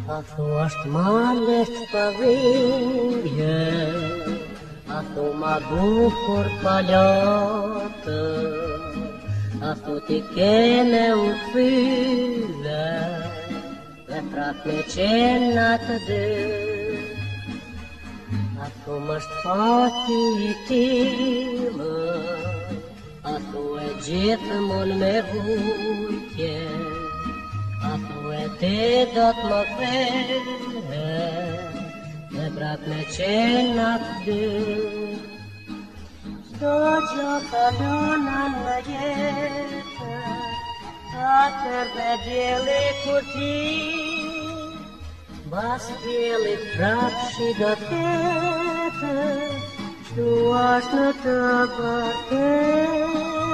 A fost mare spăvâie, a mă bucur păliotă, a te chene uțile, le tratne cenată de. A mă-ști fatitimă, a e gjithë mund me vujtje, e te do t'më kthehe, dhe prap me qenë atë dy. Çdo gjë kalona në jetë, atër dhe djeli kur ti, bas djeli prap shi do t'ketë, shtu ashtë në të vërtetë.